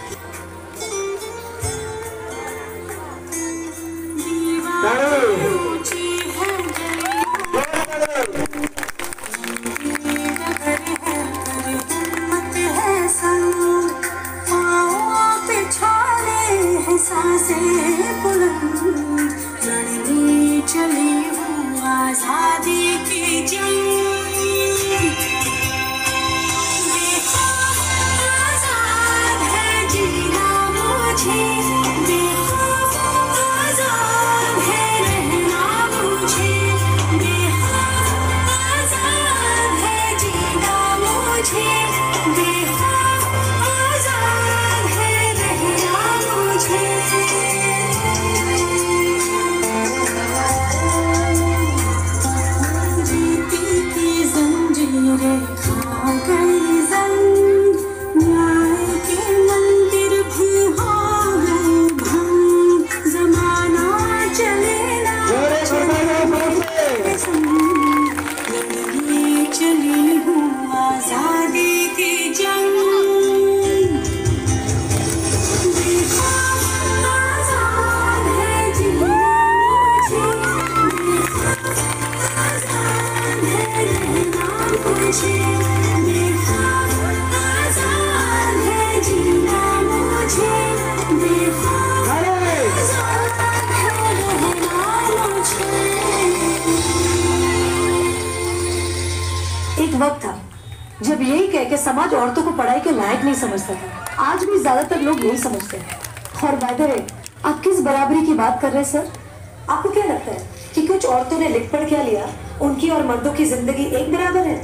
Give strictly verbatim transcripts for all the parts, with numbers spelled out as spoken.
वक्त था जब यही कह के समाज औरतों को पढ़ाई के लायक नहीं समझता था। आज भी ज्यादातर लोग यही समझते हैं। और बाय द वे, आप किस बराबरी की बात कर रहे हैं सर? आपको क्या लगता है कि कुछ औरतों ने लिख पढ़ क्या लिया, उनकी और मर्दों की जिंदगी एक बराबर है?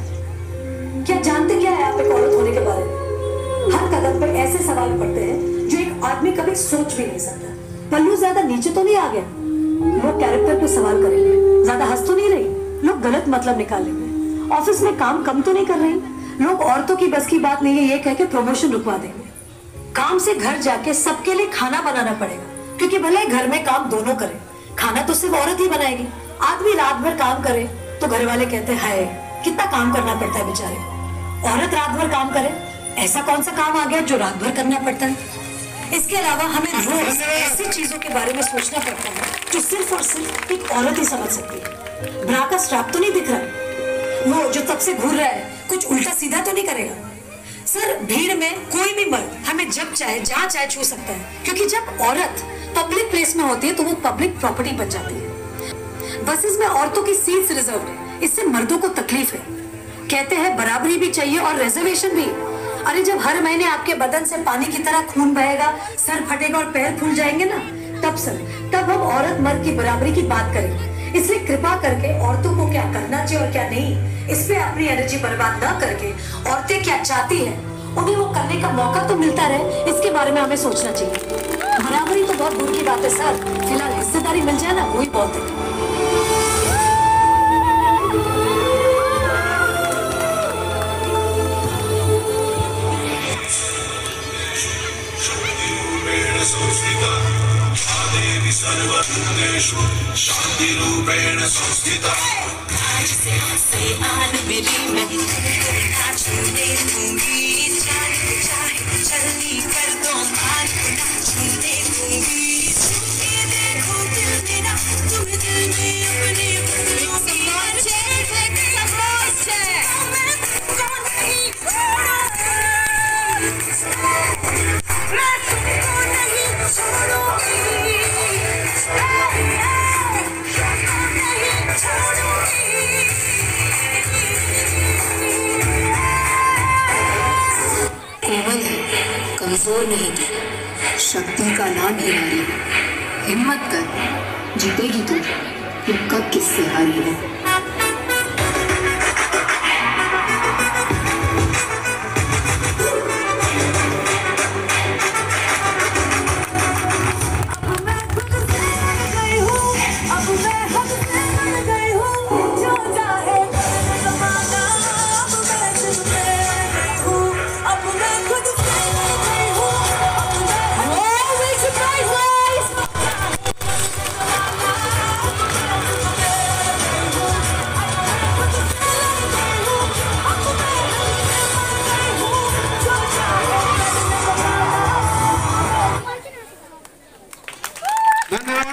क्या जानते क्या है आप एक औरत होने के बारे में? हर कदम पर ऐसे सवाल पड़ते हैं जो एक आदमी कभी सोच भी नहीं सकता। पल्लू ज्यादा नीचे तो नहीं आ गया? लोग कैरेक्टर पे सवाल करेंगे। ज्यादा हंस तो नहीं रही? लोग गलत मतलब निकालेंगे। ऑफिस में काम कम तो नहीं कर रही? लोग औरतों की बस की बात नहीं है ये कह के प्रमोशन रुकवा देंगे। काम से घर जाके सबके लिए खाना बनाना पड़ेगा, क्योंकि भले घर में काम दोनों करें, खाना तो सिर्फ औरत ही बनाएगी। आदमी रात भर काम करे तो घर वाले कहते हैं हाय कितना काम करना पड़ता है बेचारे। औरत रात भर काम करे, ऐसा कौन सा काम आ गया जो रात भर करना पड़ता है? इसके अलावा हमें रोज ऐसी चीजों के बारे में सोचना पड़ता है जो सिर्फ और सिर्फ एक औरत ही समझ सकती है। ब्रा का स्ट्रैप तो नहीं दिख रहा, वो जो तब से घूर रहा है कुछ उल्टा सीधा तो नहीं करेगा? सर, भीड़ में कोई भी मर्द हमें जब चाहे जहां चाहे छू सकता है, क्योंकि जब औरत पब्लिक प्लेस में होती है तो वो पब्लिक प्रॉपर्टी बन जाती है। बसेस में औरतों की सीट्स रिजर्व है, इससे मर्दों को तकलीफ है। कहते हैं बराबरी भी चाहिए और रिजर्वेशन भी। अरे जब हर महीने आपके बदन से पानी की तरह खून बहेगा, सर फटेगा और पैर फूल जाएंगे ना, तब सर तब हम औरत मर्द की बराबरी की बात करेंगे। इसलिए कृपा करके औरतों को क्या करना चाहिए और क्या नहीं, इस पे अपनी एनर्जी बर्बाद ना करके औरतें क्या चाहती हैं उन्हें वो करने का मौका तो मिलता रहे, इसके बारे में हमें सोचना चाहिए। बराबरी तो बहुत दूर की बात है सर, फिलहाल हिस्सेदारी मिल जाए ना वही बहुत है। सर्वभूतेषु शांति रूपेण संस्थिता। मेरी मैं छूने दूंगी, चाहे चलनी कर दो मार, छूने दूंगी। देखो दिल मेरा तुम दिल में अपने फूलों की समझे है मैं तुमको नहीं छोड़ूंगी, मैं तुमको नहीं छोड़ूंगी। कोमल है, कमजोर नहीं, शक्ति का नाम ही नारी। हिम्मत कर, जीतेगी तू, तू कब किससे हारी है। धन्यवाद।